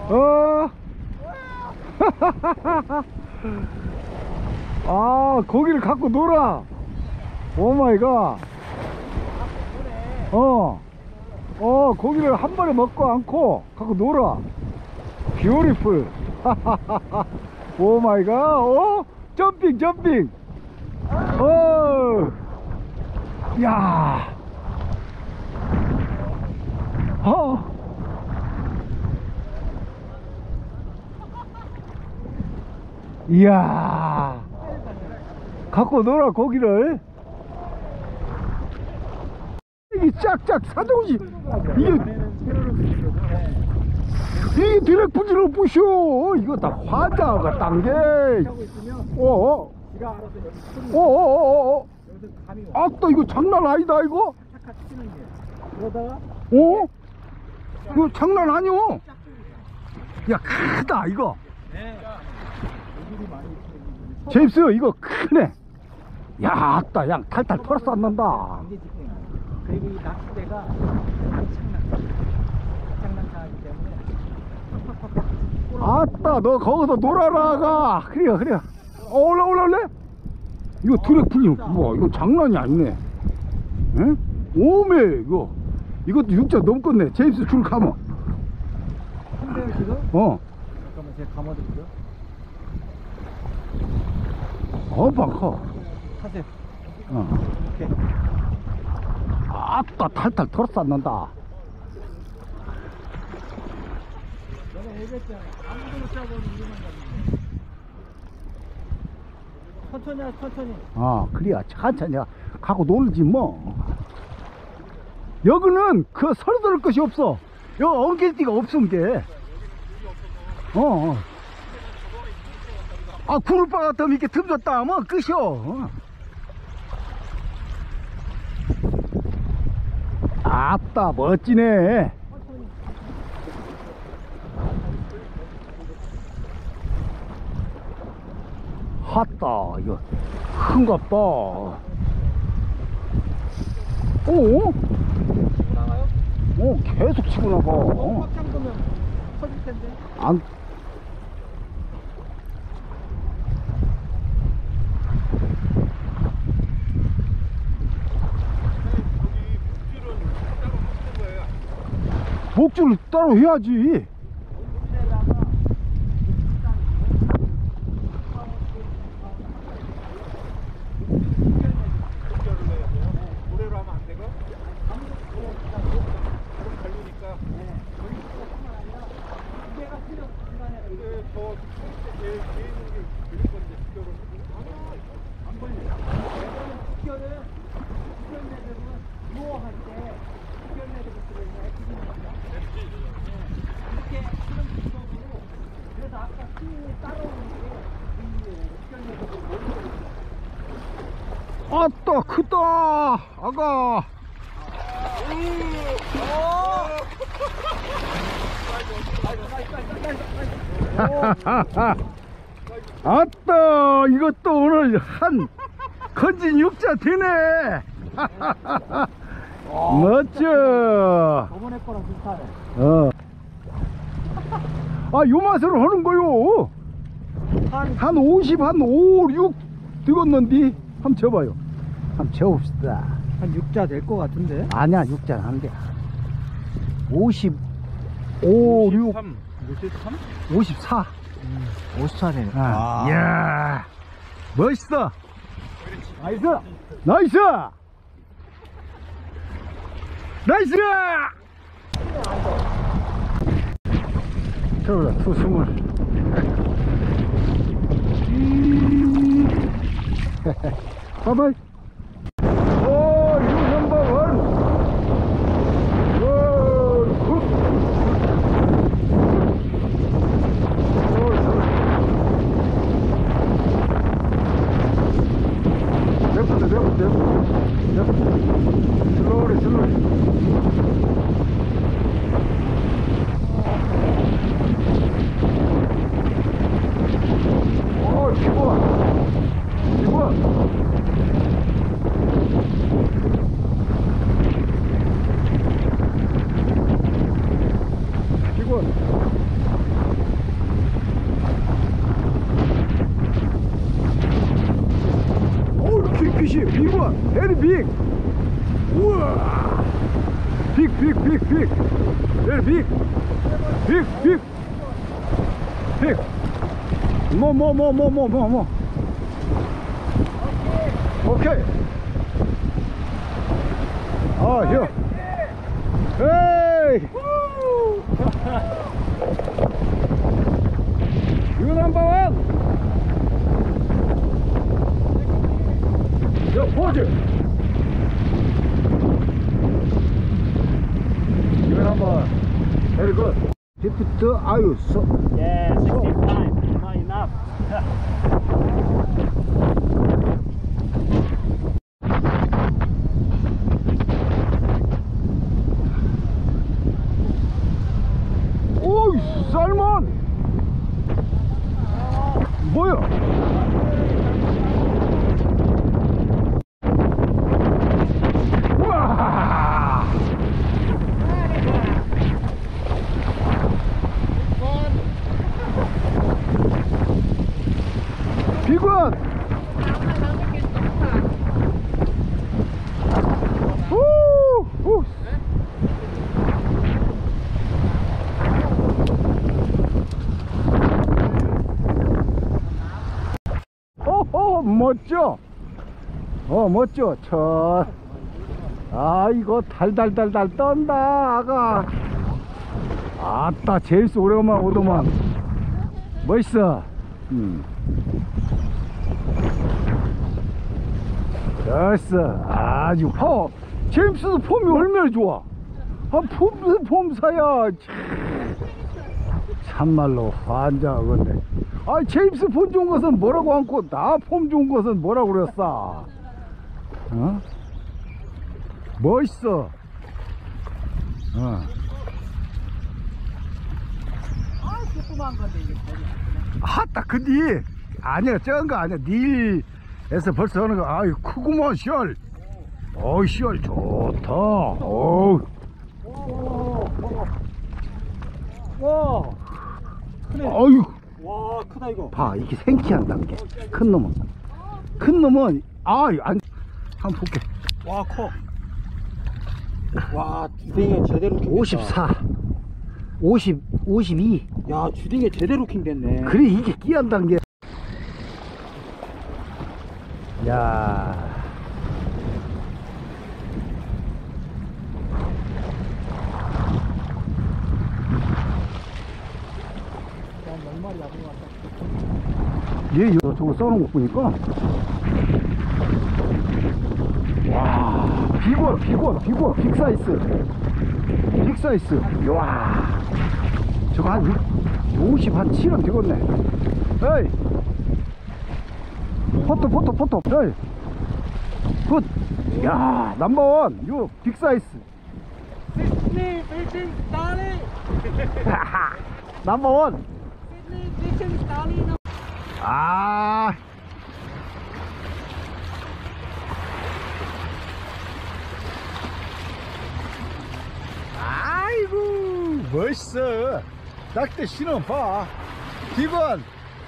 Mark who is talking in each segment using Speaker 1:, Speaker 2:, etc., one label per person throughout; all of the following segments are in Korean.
Speaker 1: 어. 아, 고기를 갖고 놀아. 오 마이 갓. 고기를 한 번에 먹고 않고 갖고 놀아. 뷰티풀. 오 마이 갓. 점핑 점핑. 야. 이야, 갖고 놀아 고기를. 이게 짝짝 사정시. 이게 드랙풀지로 부셔. 이거 다 화자가 딴게. 아따, 이거 장난 아니다 이거. 이거 장난 아니오. 야, 크다 이거. 제임스, 이거 크네. 야, 아따, 양 탈탈 털어서 안 난다.
Speaker 2: 그리고 이 낚싯대가 장난감이기 때문에.
Speaker 1: 아따, 너 거기서 놀아라가. 그래. 올래? 이거 드랙풀리. 우와, 이거 장난이 아니네. 응? 오메, 이것도 6자 넘겠네. 제임스 줄 감어.
Speaker 2: 한대요 지금?
Speaker 1: 잠깐만,
Speaker 2: 제가 감아드릴게요.
Speaker 1: 커.
Speaker 2: 하세요. 오케이.
Speaker 1: 아따, 탈탈 털어서 안 난다.
Speaker 2: 내가 얘기했잖아. 아무데나 잡아도 이만 가는데. 천천히.
Speaker 1: 그래야 천천히 가고 놀지 뭐. 여기는 그 서로 들을 것이 없어. 여기 엉길 데가 없은 게. 구를바 같으면 이렇게 틈줬다 하면 끝이요. 아따, 멋지네. 핫다, 이거 큰갑다.
Speaker 2: 나가요?
Speaker 1: 계속 치고 나가.
Speaker 2: 꽉 잠그면 터질 텐데.
Speaker 1: 안. 목줄을 따로 해야지. 아따, 크다 아가. 아따, 이것도 오늘 한 건진 육자 되네. 멋져.
Speaker 2: 저번에 거랑 비슷하네.
Speaker 1: 요 맛으로 하는 거요. 한 50, 한 5, 6 되겠는데. 한번 쳐봐요. 한번 쳐봅시다.
Speaker 2: 한 6자 될 것 같은데?
Speaker 1: 아니야, 6자는 한 개. 55, 6,
Speaker 2: 53?
Speaker 1: 54.
Speaker 2: 54네.
Speaker 1: 이야, 멋있어.
Speaker 2: 나이스!
Speaker 1: 나이스! 나이스! 저보다 투스물. 바이바이. 유 넘버 1. 슬로리. 기본. big. 우와. Big, big, big, big. Very big. Big, big. Big. More. Okay. Oh, here. Hey. You number one. Your pose. You number one. Very good. 50 아유 so.
Speaker 3: Yeah, 65. Not enough.
Speaker 1: 오이 쌀만 뭐야? 우와 비건 오 멋져. 멋져. 이거 달달달달 떤다, 아가. 아따, 제임스 오래간만에 오더만. 멋있어. 됐어. 아주 파워. 제임스도 폼이 얼마나 좋아. 폼사야. 참말로 환장하건데. 제임스 폼 좋은 것은 뭐라고 않고 나 폼 좋은 것은 뭐라고 그랬어. 멋있어.
Speaker 3: 조그만 건데 이게.
Speaker 1: 아따 근데 아니야 적은 거 아니야. 닐에서 벌써 하는 거. 아유 크구먼 시얼. 시얼 좋다.
Speaker 3: 와. 크네.
Speaker 1: 아유
Speaker 3: 와, 크다 이거.
Speaker 1: 봐 이게 생키한다는 게 큰 놈은 한번 볼게.
Speaker 3: 와, 커. 와, 주댕이 제대로 킹.
Speaker 1: 54 52
Speaker 3: 야, 주댕이 제대로 킹 됐네.
Speaker 1: 그래 이게 끼한다는 게. 야 얘 저거 써놓은 거 보니까 와 비건 빅사이즈 와 저거 한 50, 한 7원 되겠네. 에이 포토 에이 굿. 야 넘버원 요 빅사이즈
Speaker 3: 시드니 피싱 스타리.
Speaker 1: 넘버원.
Speaker 3: 시드니 피싱 스타리.
Speaker 1: 아이고 멋있어. 낙대 신어 봐. 비건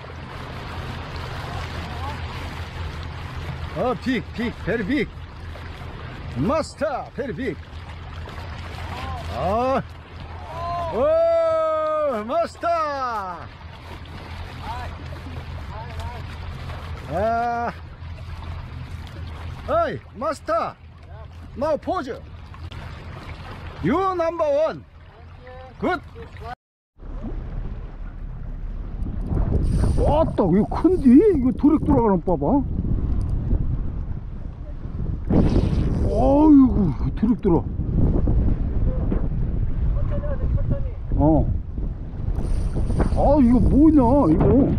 Speaker 1: 빅 베리 빅 마스터 베리 빅. 마스터. 어이 마스터 now pose. You number one. 굿. 왔다 이거 큰디? 이거 도렉 돌아가는 거 봐봐. 어이구 도렉 돌아. 이거 뭐냐 이거.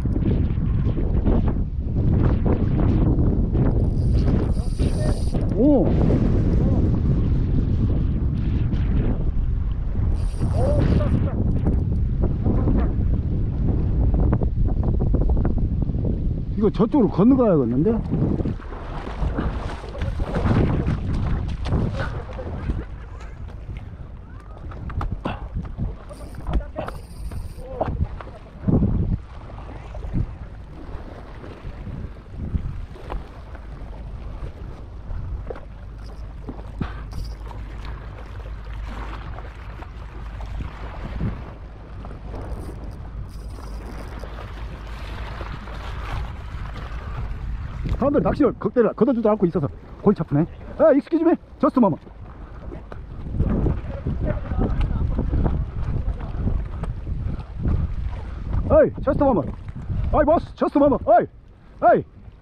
Speaker 1: 이거 저쪽으로 건너가야겠는데? 사람들 낚시를 극대를 걷어주지 않고 있어서 골치 아프네. 아, 익스큐즈 미, 저스트 마마. 어이, 저스트 마마. 어이, 보스, 저스트 마마. 어이, 어이,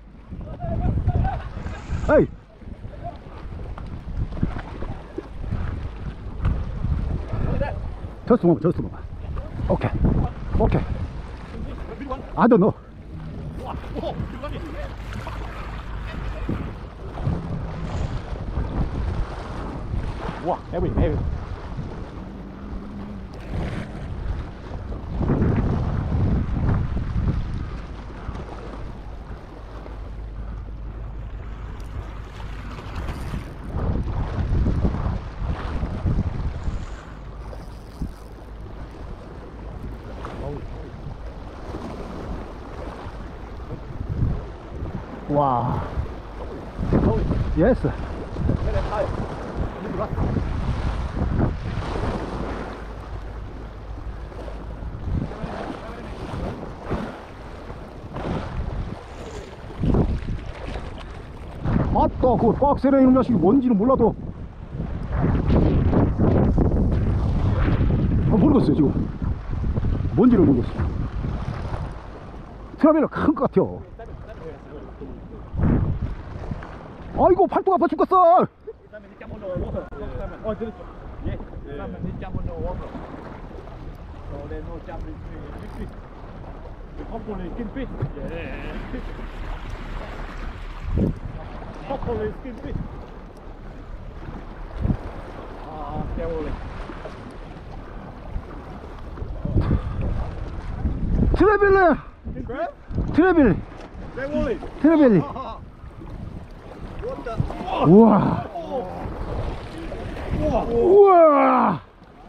Speaker 1: 어이. 저스트 마마, 저스트 마마. 오케이, 오케이. I don't know.
Speaker 2: 와, heavy, heavy.
Speaker 1: 와. 예스. 맞다, 그 박스에 있는 자식이 뭔지는 몰라도 모르겠어요 지금. 뭔지를 모르겠어요. 트라벨러 큰 것 같아요. 아이고, 팔뚝 아파 죽겠어. 트래빌리, 트래빌리, 트래빌리. 우와, 우와,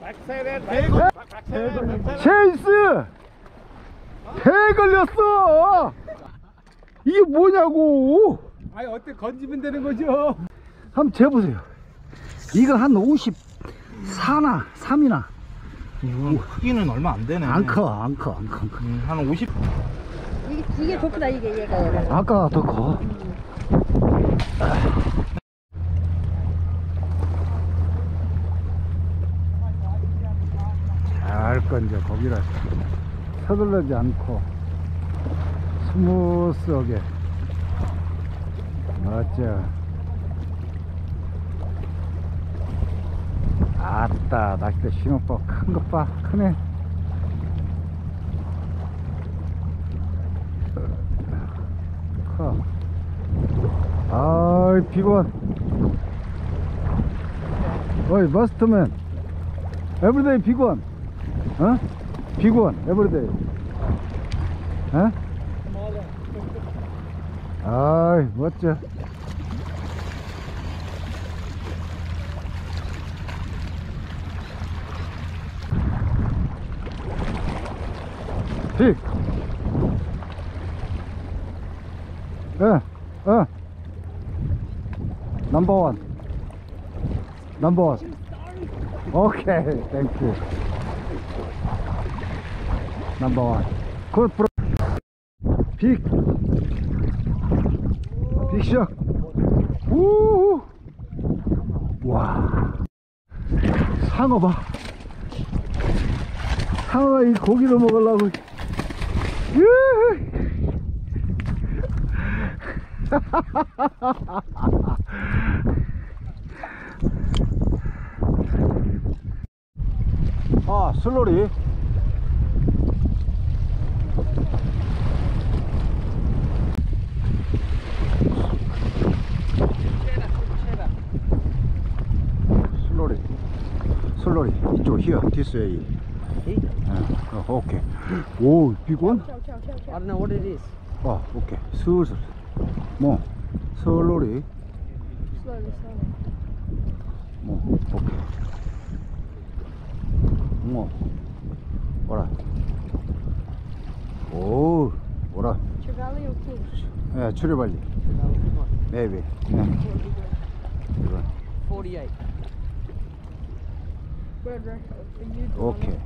Speaker 1: 체이스 배 걸렸어. 이게 뭐냐고.
Speaker 2: 아니, 어때? 건지면 되는 거죠?
Speaker 1: 한번 재보세요. 이거 한 54나 3이나
Speaker 2: 이거 크기는 얼마 안 되네.
Speaker 1: 안 커, 안 커.
Speaker 2: 한 50.
Speaker 4: 이게 좋구나 이게 얘가.
Speaker 1: 아까 더 커. 잘 건져. 거기라 서둘러지 않고 스무스하게. 맞죠. 아따, 낚싯대 신호법 큰 것 봐. 크네. 커. 아이, 비건. 어이, 머스트맨. 에브리데이 비건. 어? 비건, 에브리데이. 어? 아이, 멋져. 픽. 넘버 원. 넘버 원. 오케이, 땡큐. 넘버 원. 굿 브로. 빅. 빅샷. 우. 와. 상어 봐. 상어가 이 고기를 먹으려고. 아, 슬로리. 슬로리. 슬로리. 이쪽, here, this way. 오케이. 오, 비건?
Speaker 3: I don't know what it is.
Speaker 1: 아, 오케이. 슬슬. 뭐, 슬로리. 뭐, 오케이. 뭐, 뭐라. 오, 뭐라.
Speaker 4: Trevally or King?
Speaker 1: 예, 추리발리. maybe. 이건.
Speaker 3: 48.
Speaker 4: Bird record. Are you doing
Speaker 1: 오케이.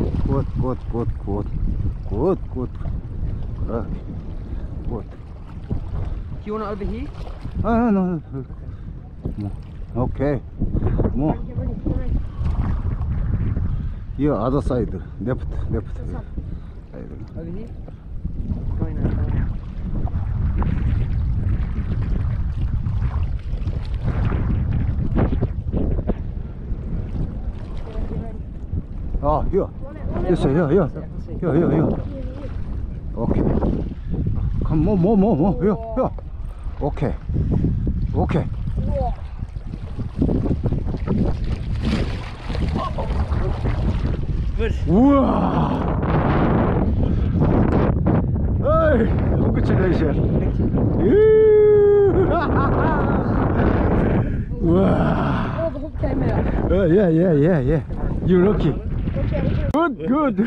Speaker 1: 굿. 그래. 굿.
Speaker 3: You wanna over here?
Speaker 1: no. 뭐, 오케이. 뭐, 이 other side, left.
Speaker 3: Over here? Going out.
Speaker 1: 아, here. 됐어, here. 오케이. 뭐, here. 오케이.
Speaker 3: Good.
Speaker 1: 우와. 어이, 콩그레이션. 우와.
Speaker 4: Oh, the hook came out.
Speaker 1: Yeah. You're lucky. Good.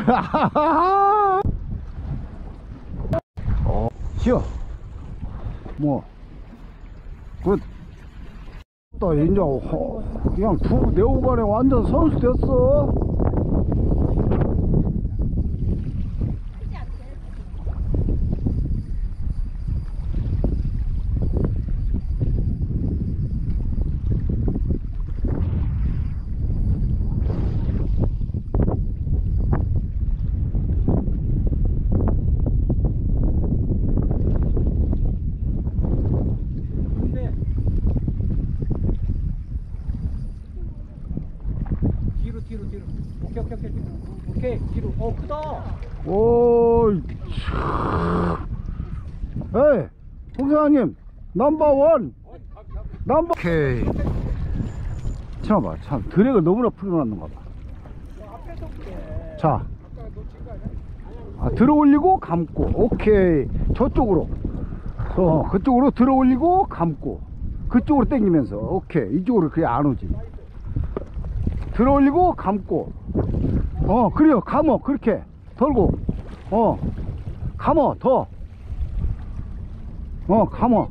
Speaker 1: here. 뭐, 굿. 또 이제 그냥 내 후반에 완전 선수 됐어.
Speaker 2: 뒤로. 오케이, 뒤로. 크다.
Speaker 1: 오이. 에이, 홍사님, 넘버원. 오케이. 참아봐, 참 드랙을 너무나 풀어놨는가 봐. 자, 들어 올리고 감고. 오케이. 저쪽으로. 그쪽으로 들어 올리고 감고. 그쪽으로 당기면서. 오케이. 이쪽으로 그게 안 오지. 들어 올리고 감고. 그래요. 감어. 그렇게 덜고. 감어. 더. 감어.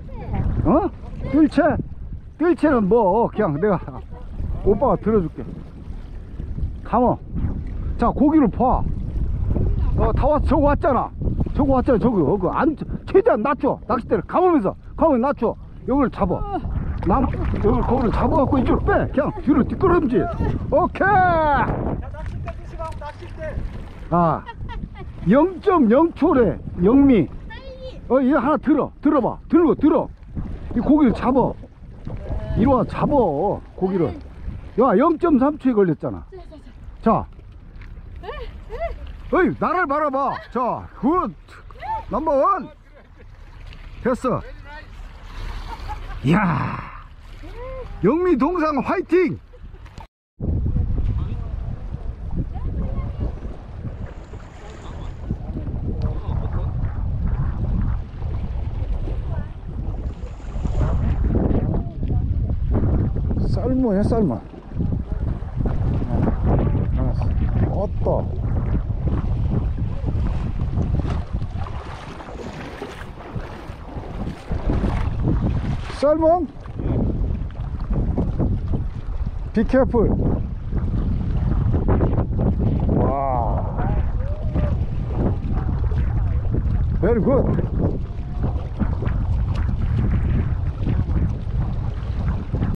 Speaker 1: 뜰채는 뭐 그냥 내가 오빠가 들어줄게. 감어. 자, 고기를 봐. 다 왔어. 저거 왔잖아. 저거 안 최대한 낮춰. 낚싯대를 감으면서 낮춰. 여기를 잡아. 거기를 잡아갖고 이쪽으로 빼. 그냥 뒤로 뒷걸음질. 오케이. 아, 0.0초래. 영미. 얘 하나 들어봐. 들어. 이 고기를 잡아. 이리 와, 잡아. 고기를. 야, 0.3초에 걸렸잖아. 자. 어이, 나를 바라봐. 자, 굿. 넘버원. 됐어. 이야. 영미 동상 화이팅. 쌀모야, 쌀모. 어떠. 쌀몬? Be careful. 와. Very good.